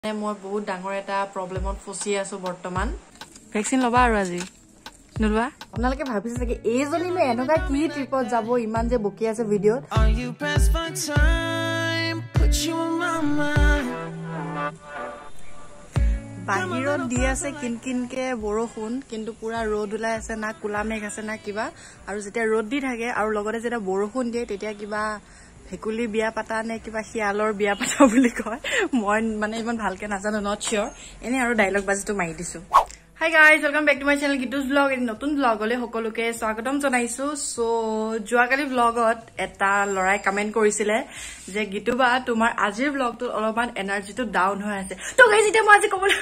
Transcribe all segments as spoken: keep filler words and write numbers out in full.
মই বহুত ডাঙৰ এটা প্ৰবলেমত ফচি আছো বৰ্তমান ভ্যাকসিন লবা আৰু আজি নলবা আপোনালোকে ভাবিছে যে এইজনী মে এনেকা কি ট্ৰিপত যাব ইমান যে বকি আছে ভিডিঅ'ত বাহিৰত দি আছে কিনকিনকে বৰষুণ কিন্তু পুৰা ৰ'দ ওলাই আছে না কুলা মেঘ আছে না কিবা আৰু যেতিয়া ৰ'দ দি থাকে আৰু লগতে যেতিয়া বৰষুণ দিয়ে তেতিয়া কিবা হেকুলি বিয়া পাতা নে কিবা শিয়ালৰ বিয়া পাতা বুলি কয় মই মানে ইমান ভালকে নাজানো নট শিওৰ এনে আৰু ডায়লগ বাজিটো মাৰি দিছো hi guys welcome back to my channel Geetu's vlog এটি নতুন ব্লগলে সকলোকে স্বাগতম জনাইছো সো জুৱাকালি ব্লগত এটা লৰাই কমেন্ট কৰিছিলে যে গীতু বা তোমাৰ আজিৰ ব্লগটো অলপমান এনাৰ্জিটো ডাউন হৈ আছে তো গাইজ এটা মই আজি কবলৈ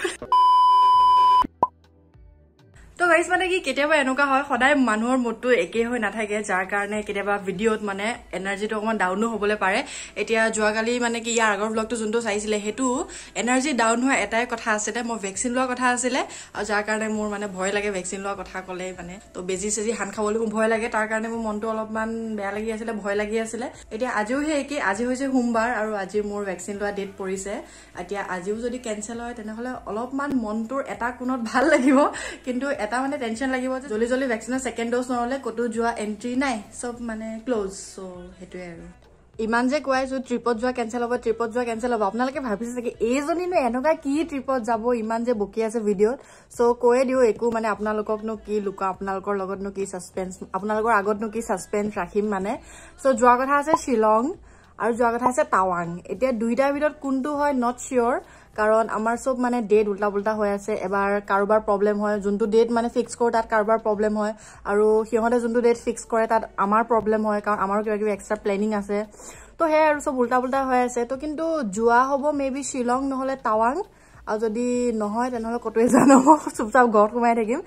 তো গাইজ মানে কি কেতিয়াবা এনেকুৱা হয় সদায় মানুহৰ মুডটো একে হৈ নাথাকে যাৰ কাৰণে কেতিয়াবা ভিডিঅ'ত মানে এনাৰ্জিটো অকমান ডাউনো হ'বলৈ পাৰে এতিয়া জুৱাকালি মানে কি ইয়াৰ আগৰ ব্লগটো যোনটো চাইছিলে হেতু এনাৰ্জি ডাউন হোৱা এটাই কথা আছিলে মই ভ্যাকসিন লোৱা কথা আছিলে আৰু যাৰ কাৰণে মোৰ মানে ভয় লাগে ভ্যাকসিন লোৱা কথা ক'লে মানে তো বেজি সেজি হান খাবলৈ মোৰ ভয় লাগে তাৰ কাৰণে মোৰ মনটো অলপমান বেয়া লাগি আছিল ভয় লাগি আছিল এতিয়া আজিও হে কি আজি হৈছে সোমবাৰ আৰু আজি মোৰ ভ্যাকসিন লোৱা ডেট পৰিছে এতিয়া আজিও যদি কেনসেল হয় তেনেহলে অলপমান মনটোৰ এটা কোণত ভাল লাগিব কিন্তু এটা মানে টেনশন লাগিব যে জলি জলি ভ্যাকসিনৰ সেকেন্ড ডোজ নহলে কতো যোৱা এন্ট্ৰি নাই সব মানে ক্লোজ সো হেতুৱে আৰু ইমান যে কোৱাইছো ট্ৰিপত যোৱা কেনসেল হ'ব ট্ৰিপত যোৱা কেনসেল হ'ব আপোনালোকে ভাবিছে যে এইজনী নো এনেকা কি ট্ৰিপত যাব ইমান যে বকি আছে ভিডিঅ'ত সো কৈয়ে দিও একো মানে আপোনালোককনো কি লুকা আপোনালোকৰ লগতনো কি সাসপেন্স আপোনালোকৰ আগতনো কি সাসপেন্স ৰাখিম মানে সো যোৱা কথা আছে শিলং আৰু যোৱা কথা আছে টাৱাং এতিয়া দুইটাৰ ভিতৰত কোনটো হয় নট শিওৰ কাৰণ আমাৰ সব মানে ডেট উল্টা উল্টা হৈ আছে এবাৰ কাৰোবাৰ প্ৰবলেম হয় যোনটো ডেট মানে ফিক্স কৰে তাত কাৰোবাৰ প্ৰবলেম হয় আৰু সিহঁতে যোনটো ডেট ফিক্স কৰে তাত আমাৰ প্ৰবলেম হয় কাৰণ আমাৰ কিবা কিবি এক্সট্ৰা প্লেনিং আছে তো হে আৰু সব উল্টা উল্টা হৈ আছে তো কিন্তু যোৱা হ'ব মেবি শিলং নহলে টাৱাং আৰু যদি নহয় তেনেহলে কতোৱে জানো চুপচাপ ঘৰত সোমাই থাকিম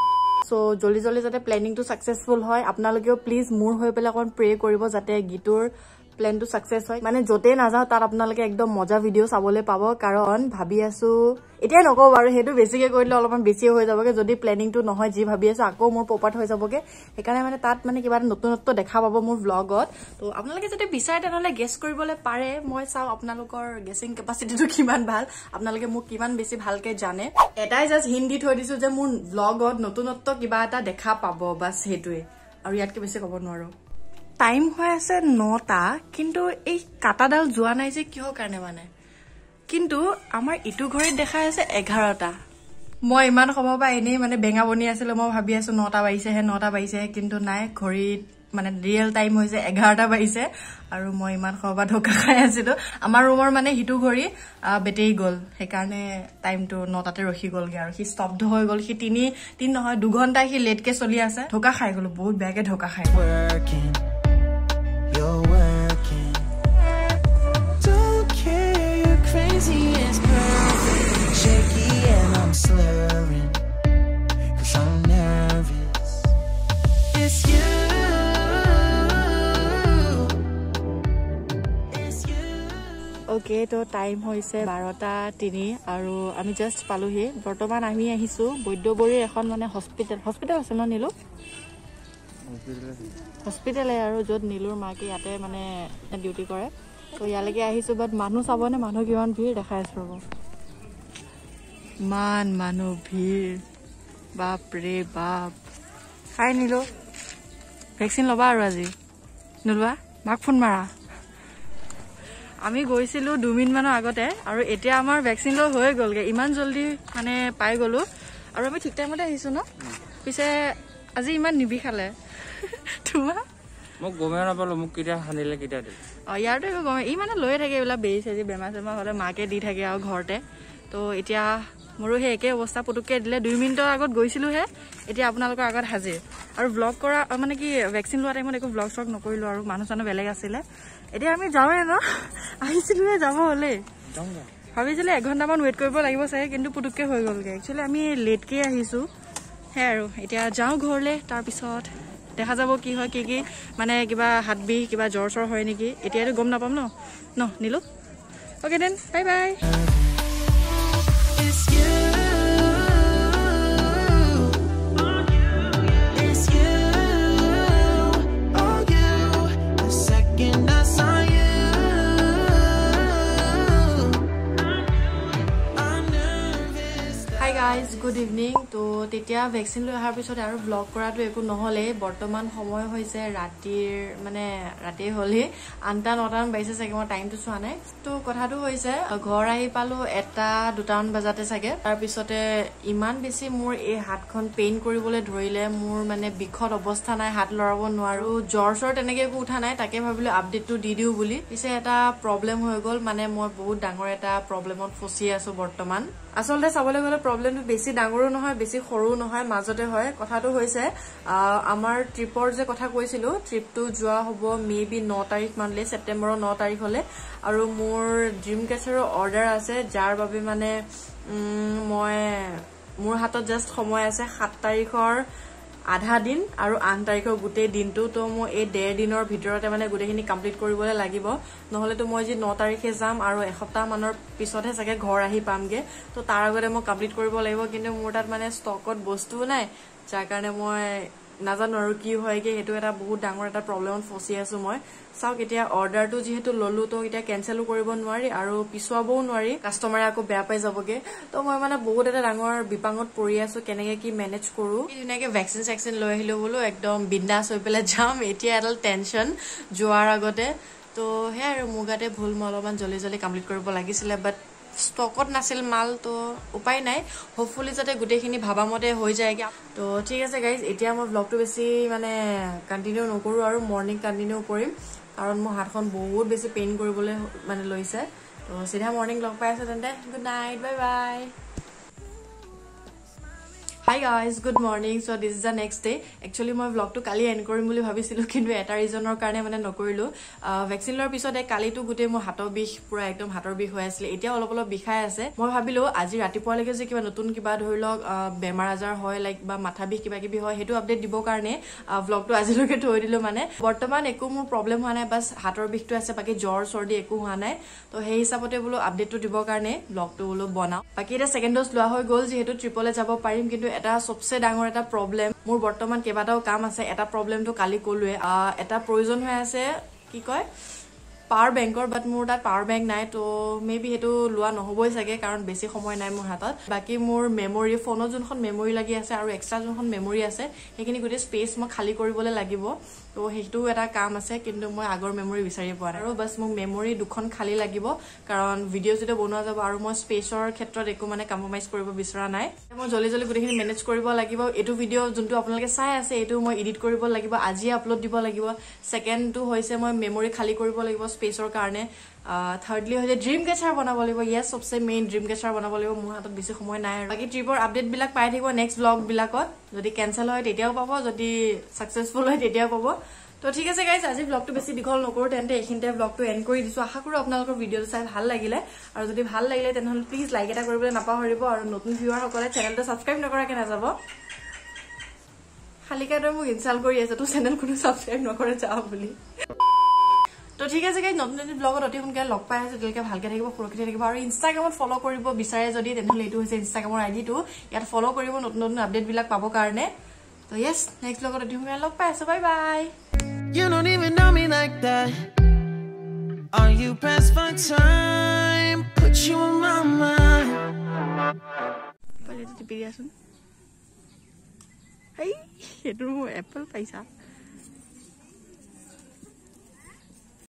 সো জলদি জলদি যাতে প্লেনিংটো সাকসেসফুল হয় আপোনালোকেও প্লিজ মোৰ হৈ পেলাই অকণ প্ৰে কৰিব যাতে গীতুৰ প্লেন টু সাকসেস হয় মানে যতে না যাও তাত আপোনালোকে একদম মজা ভিডিও চাবলে পাব কাৰণ ভাবি আছো এতিয়া নকও বাৰু হেতু বেছিকে কৰিলে অলপমান বেছি হৈ যাবগে যদি প্লেনিং টু নহয় যি ভাবি আছো আকৌ মোৰ পপাত হৈ যাবগে সেইকাৰণে মানে তাত মানে কিবা নতুনত্ব দেখা পাব মোৰ ব্লগত তো আপোনালোকে যদি বিচাৰে তেনেহলে গেছ কৰিবলৈ পাৰে মই চাও আপোনালোকৰ গেছিং কেপাসিটিটো কিমান ভাল আপোনালোকে মোক কিমান বেছি ভালকে জানে এটাই জাস্ট হিন্দি থৈ দিছো যে মোৰ ব্লগত নতুনত্ব কিবা এটা দেখা পাব বাস হেতুৱে আৰু ইয়াতকে বেছি ক'ব নোৱাৰো টাইম হৈ আছে নটা কিন্তু এই কাটাডাল যোৱা নাই যে কিহৰ কাৰণে মানে কিন্তু আমাৰ ইটো ঘড়ীত দেখাই আছে এঘাৰটা মই ইমান সময় পৰা এনেই মানে বেঙা বনি আছিলো মই ভাবি আছো নটা বাজিছেহে নটা বাজিছেহে কিন্তু নাই ঘড়ীত মানে ৰিয়েল টাইম হৈছে এঘাৰটা বাজিছে আৰু মই ইমান সময় পৰা ধোকা খাই আছিলো আমাৰ ৰুমৰ মানে হিটো ঘড়ী বেটেৰী গ'ল সেইকাৰণে টাইমটো নটাতে ৰখি গ'লগে আৰু সি স্তব্ধ হৈ গ'ল সি তিনি তিন নহয় দুঘণ্টা সি লেটকে চলি আছে ধোকা খাই গ'লো বহুত বেয়াকে ধোকা খাই You're working. Don't care, you're crazy, it's perfect. Shaky and I'm slurring, cause I'm nervous. It's you. It's you. Okay, তো টাইম হৈছে বাৰটা তিনি আৰু আমি জাস্ট পালোহি বৰ্তমান আমি আহিছো বৈদ্যবৰীৰ এখন মানে হস্পিটেল হস্পিটেল আছে ন নিলো হস্পিটেলে আৰু য'ত নীলুৰ মাকে ইয়াতে মানে ডিউটি কৰে তো ইয়ালৈকে আহিছো বাট মানুহ চাবনে মানুহ কিমান ভিৰ দেখাই আছো ৰ'ব মান মানুহ ভিৰ বাপ ৰে বাপ খাই নিলো ভ্যাকসিন ল'বা আৰু আজি নলোৱা মাক ফোন মাৰা আমি গৈছিলো দুমিনিটমানৰ আগতে আৰু এতিয়া আমাৰ ভ্যাকসিন লৈ হৈ গ'লগে ইমান জলদি মানে পাই গ'লো আৰু আমি ঠিক টাইমতে আহিছো ন পিছে আজি ইমান নিবিখালে তোমা মোক গমে নাপালো মোক কিটা হানিলে কিটা দিল অ ইয়াৰটো একো গমে ই মানে লৈ থাকে এইবিলাক বেজি চেজি বেমাৰ চেমাৰ হ'লে মাকে দি থাকে আৰু ঘৰতে তো এতিয়া মোৰো সেই একে অৱস্থা পুতুককে দিলে দুই মিনিটৰ আগত গৈছিলো হে এতিয়া আপোনালোকৰ আগত হাজিৰ আৰু ব্লগ কৰা মানে কি ভ্যাকসিন লোৱা টাইমত একো ব্লগ ষ্টক নকৰিলো আৰু মানুহ চানুহ বেলেগ আছিলে এতিয়া আমি যাওঁৱে ন আহিছিলোহে যাব হ'লে ভাবিছিলে এঘণ্টামান ৱেইট কৰিব লাগিব চাগে কিন্তু পুতুককে হৈ গ'লগে একচুৱেলি আমি লেটকে আহিছো হে আৰু এতিয়া যাওঁ ঘৰলে তাৰপিছত দেখা যাব কি হয় কি কি মানে কিবা হাত বিষ কিবা জ্বৰ চৰ হয় নেকি এতিয়াতো গম নাপাম ন ন নিলো okay then bye bye guys, good evening. তো তেতিয়া ভ্যাকসিন লৈ অহাৰ পিছত আৰু ব্লগ কৰাটো একো নহলে বৰ্তমান সময় হৈছে ৰাতিৰ মানে ৰাতি হলে আঠটা নটা মান বাইছে চাগে মই টাইমটো চোৱা নাই তো কথাটো হৈছে ঘৰ আহি পালো এটা দুটামান বজাতে চাগে তাৰ পিছতে ইমান বেছি মোৰ এই হাতখন পেইন কৰিবলৈ ধৰিলে মোৰ মানে বিখত অৱস্থা নাই হাত লৰাব নোৱাৰো জ্বৰ চৰ তেনেকে একো উঠা নাই তাকে ভাবিলো আপডেটটো দি দিও বুলি পিছে এটা প্ৰবলেম হৈ গল মানে মই বহুত ডাঙৰ এটা প্ৰবলেমত ফসি আছো বৰ্তমান আসলে চাবলৈ গলে প্ৰবলেমটো বেছি ডাঙৰো নহয় বেছি সৰু নহয় মাজতে হয় কথাটো হৈছে আমাৰ ট্ৰিপৰ যে কথা কৈছিলো ট্ৰিপটো যোৱা হ'ব মেবি ন তাৰিখ মানলে সেপ্টেম্বৰৰ ন তাৰিখ হলে আৰু মোৰ ড্ৰিম কেচাৰৰ অৰ্ডাৰ আছে যাৰ বাবে মানে মই মোৰ হাতত জাস্ট সময় আছে সাত তাৰিখৰ আধা দিন আৰু আঠ তাৰিখৰ গোটেই দিনটো তো মই এই ডেৰ দিনৰ ভিতৰতে মানে গোটেইখিনি কমপ্লিট কৰিবলৈ লাগিব নহলে তো মই যে ন তাৰিখে যাম আৰু এসপ্তাহ মানৰ পিছতহে চাগে ঘৰ আহি পামগে তো তাৰ আগতে মই কমপ্লিট কৰিব লাগিব কিন্তু মোৰ তাত মানে ষ্টকত বস্তু নাই যাৰ কাৰণে মই নাজানো আৰু কি হয়গে হেতু এটা বহুত ডাঙৰ এটা প্ৰবলেমত ফসি আছো মই চাও কেতিয়া অৰ্ডাৰটো যেহেতু ললো তো এতিয়া কেনসেলও কৰিব নোৱাৰি আৰু পিছুৱাবও নোৱাৰি কাস্টমাৰে আকৌ বেয়া পাই যাবগে তো মই মানে বহুত এটা ডাঙৰ বিপাঙত পৰি আছো কেনেকে কি মেনেজ কৰো ধুনীয়াকে ভ্যাকসিন সেকশন লৈ আহিলো বলো একদম বিন্দাস হৈ পেলাই যাম এতিয়া এডাল টেনশন যোৱাৰ আগতে তো হে আৰু মুগাতে ভুল মলমান জলি জলি কমপ্লিট কৰিব লাগিছিলে বাট ষ্টকত নাছিল মাল তো উপায় নাই হোপফুলি যাতে গুটেখিনি ভাবা মতে হৈ যায়গে তো ঠিক আছে গাইজ এতিয়া মই ব্লগটো বেছি মানে কন্টিনিউ নকৰো আৰু মৰ্নিং কন্টিনিউ কৰিম কাৰণ মোৰ হাতখন বহুত বেছি পেইন কৰিবলৈ মানে লৈছে তো সিধা মৰ্নিং লগ পাই আছে তেন্তে good night bye bye Hi guys, good morning. So this is the next day. Actually মই vlog টো কালি এন্ড কৰিম বুলি ভাবিছিলো কিন্তু এটা ৰিজনৰ কাৰণে মানে নকৰিলো ভ্যাকসিন লোৱাৰ পিছতে কালিটো গুটে মোৰ হাতৰ বিষ পুৰা একদম হাতৰ বিষ হৈ আছিল এতিয়া অলপ অলপ বিষাই আছে মই ভাবিলো আজি ৰাতিপুৱালৈকে যে কিবা নতুন কিবা ধৰিলক বেমাৰ আজাৰ হয় লাইক বা মাথা বিষ কিবা কিবি হয় হেতু আপডেট দিব কাৰণে vlogটো আজিলৈকে থৈ দিলো মানে বৰ্তমান একো মোৰ প্ৰবলেম হোৱা নাই বাস হাতৰ বিষটো আছে বাকি জ্বৰ সৰ্দি একো হোৱা নাই তো সেই হিচাপতে বলো আপডেটটো দিব কাৰণে vlogটো বলো বনাও বাকি এটা সেকেন্ড ডোজ লোৱা হৈ গল যেহেতু ট্ৰিপলে যাব পাৰিম কিন্তু এটা সবচে ডাঙৰ এটা প্ৰবলেম মোৰ বৰ্তমান কেবাটাও কাম আছে এটা প্ৰবলেমটো কালি কলুৱে এটা প্ৰয়োজন হৈ আছে কি কয় পাৱাৰ বেংকৰ বাট মোৰ তাত পাৱাৰ বেংক নাই তো মেবি হেতু লোৱা নহবই চাগে কাৰণ বেছি সময় নাই মোৰ হাতত বাকি মোৰ মেমৰি ফোনত যোনখন মেমৰি লাগি আছে আৰু এক্সট্ৰা যোনখন মেমৰি আছে হেখিনি গুটে স্পেস মই খালি কৰিবলৈ লাগিব তো হেতু এটা কাম আছে কিন্তু মই আগৰ মেমৰি বিচাৰি পোৱা নাই আৰু বাস মোক মেমৰি দুখন খালি লাগিব কাৰণ ভিডিও যেটো বনোৱা যাব আৰু মই স্পেসৰ ক্ষেত্ৰত একো মানে কম্প্ৰমাইজ কৰিব বিচৰা নাই মই জলি জলি গুটেখিনি মেনেজ কৰিব লাগিব এটো ভিডিও যোনটো আপোনালোকে চাই আছে এটো মই এডিট কৰিব লাগিব আজি আপলোড দিব লাগিব সেকেন্ডটো হৈছে মই মেমৰি খালি কৰিব লাগিব স্পেসৰ কাৰণে থাৰ্ডলি হৈছে ড্ৰিম কেচাৰ বনাব লাগিব ইয়েস সবচে মেইন ড্ৰিম কেচাৰ বনাব লাগিব মোৰ হাতত বেছি সময় নাই আৰু বাকি ট্ৰিপৰ আপডেট বিলাক পাই থাকিব নেক্সট ব্লগ বিলাকত যদি কেনসেল হয় তেতিয়াও পাব যদি সাকসেসফুল হয় তেতিয়াও পাব তো ঠিক আছে গাইজ আজি ব্লগটো বেছি দীঘল নকৰো তেন্তে এখিনতে ব্লগটো এন্ড কৰি দিছো আশা কৰো আপোনালোকৰ ভিডিওটো চাই ভাল লাগিলে আৰু যদি ভাল লাগিলে তেনহলে প্লিজ লাইক এটা কৰিবলৈ নাপাহৰিব আৰু নতুন ভিউৱাৰ সকলে চেনেলটো সাবস্ক্ৰাইব নকৰাকে নাযাব খালিকাটো মোক ইনস্টল কৰি আছে তো চেনেল কোনো সাবস্ক্ৰাইব নকৰে যাও বুলি তো ঠিক আছে গাইজ নতুন নতুন ব্লগত অতি সোনকালে লগ পাই আছে তেলকে ভালকে থাকিব সুৰক্ষিত থাকিব আৰু ইনষ্টাগ্ৰামত ফলো কৰিব বিচাৰে যদি তেনহলে এটো হৈছে ইনষ্টাগ্ৰামৰ আইডি টো ইয়াত ফলো কৰিব নতুন নতুন আপডেট বিলাক পাব কাৰণে তো yes next ব্লগত অতি সোনকালে লগ পাই আছে bye bye You don't even know me like that. Are you pressed for time? Put you on my mind. Pwede ito tipiriasun. Ay, ito mo apple paisa.